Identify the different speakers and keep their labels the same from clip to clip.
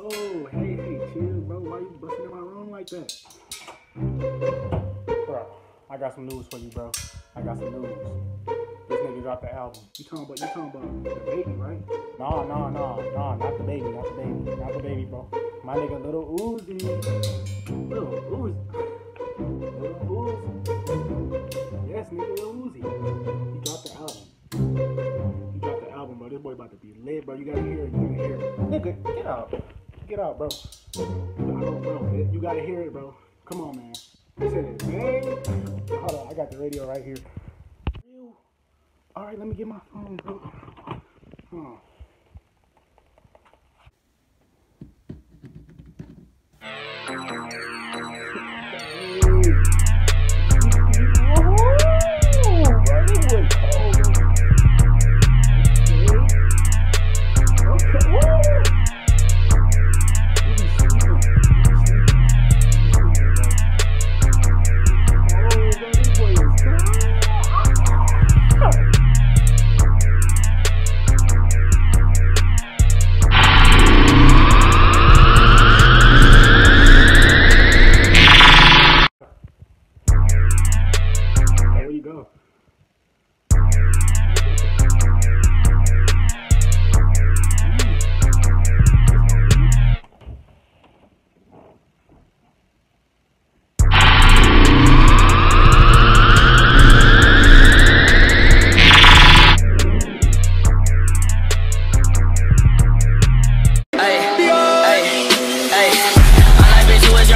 Speaker 1: Whoa, hey, chill, bro. Why you busting in my room like that? Bro, I got some news for you, bro. I got some news. This nigga dropped the album. You talking about the baby, right? No, not the baby, not the baby, bro. My nigga Lil Uzi. Lil Uzi. Yes, nigga, Lil Uzi. He dropped the album. Bro. This boy about to be lit, bro. You gotta hear it. Nigga, get out, bro. You gotta hear it, bro. Come on, man. He said it, man. Hold on, I got the radio right here. All right, let me get my phone, bro.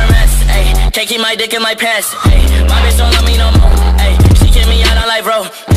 Speaker 2: Can't keep my dick in my pants. Ay, my bitch don't love me no more. Ay, she kick me out on life, bro.